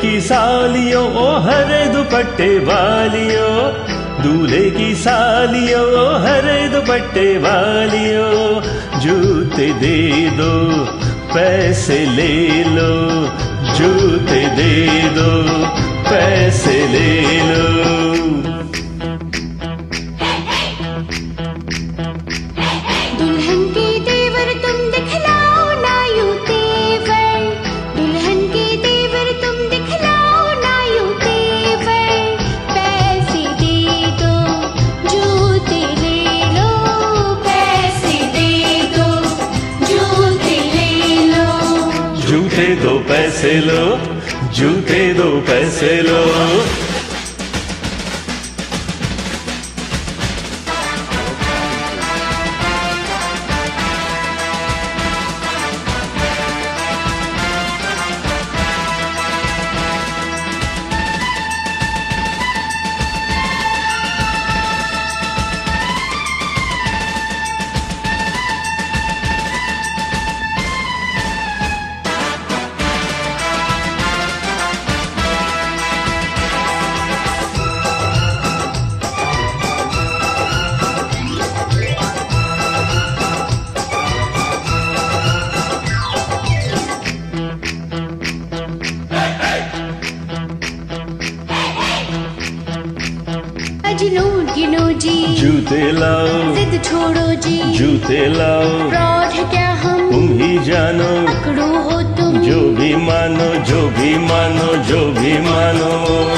की सालियों ओ हरे दुपट्टे वालियों, दूल्हे की सालियों ओ हरे दुपट्टे वालियों, जूते दे दो पैसे ले लो, जूते दे दो पैसे ले लो। दुल्हन के देवर तुम दिखलाओ ना यूं तेवर, दुल्हन के देवर तुम दिखलाओ ना यूं तेवर, पैसे दे दो जूते ले लो, पैसे दे दो जूते ले लो, जूते दो पैसे लो, जूते दो पैसे लो। गिनो जी जूते लाओ, जिद छोड़ो जी जूते लाओ, फ्रॉड है क्या हम तुम ही जानो, पकड़ो हो तुम जो भी मानो, जो भी मानो, जो भी मानो।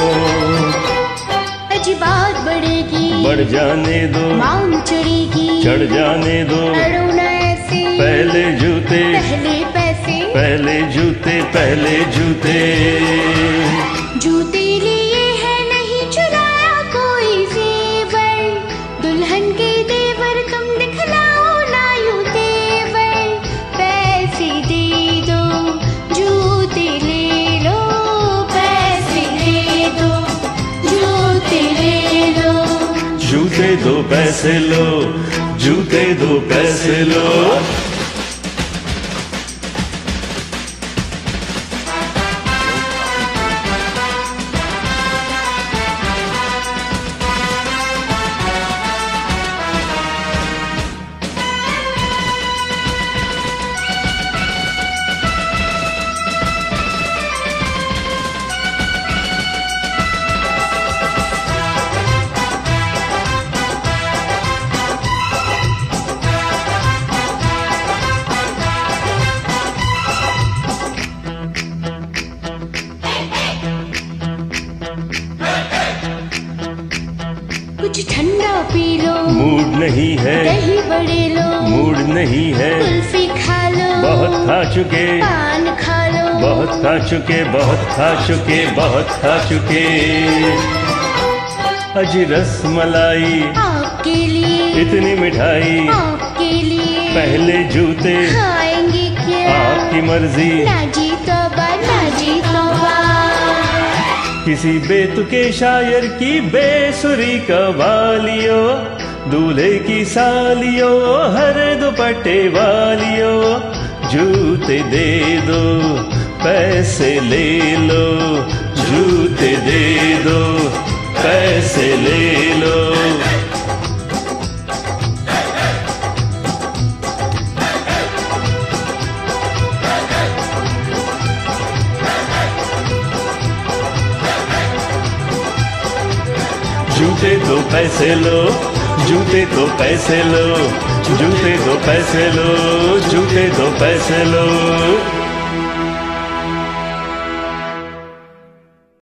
अजी बात बढ़ेगी, बढ़ जाने दो, मांग चढ़ेगी, चढ़ जाने दो, करो ना ऐसे, पहले जूते पहले पैसे, पहले जूते, पहले जूते। जूते लिए है नहीं चुराया कोई जेवर, दुल्हन के देवर तुम दिखलाओ ना यूं तेवर, पैसे दे दो जूते ले लो, पैसे दे दो जूते ले लो, जूते दो पैसे लो, जूते दो पैसे लो। कुछ ठंडा पी लो, मूड नहीं है, दही बड़े लो, मूड नहीं है, कुल्फी खा लो, बहुत खा चुके, पान खा लो, बहुत खा चुके, बहुत खा चुके, बहुत खा चुके। अजी रस मलाई आपके लिए, इतनी मिठाई आपके लिए, पहले जूते खाएंगे क्या, आपकी मर्जी, ना जी तौबा, ना जी तौबा, किसी बेतुके शायर की बेसुरी कवालियों, दूल्हे की सालियों हरे दुपट्टे वालियों, जूते दे दो पैसे ले लो, जूते दे दो पैसे ले लो। जूते दो पैसे लो, जूते दो पैसे लो, जूते दो पैसे लो, जूते दो पैसे लो।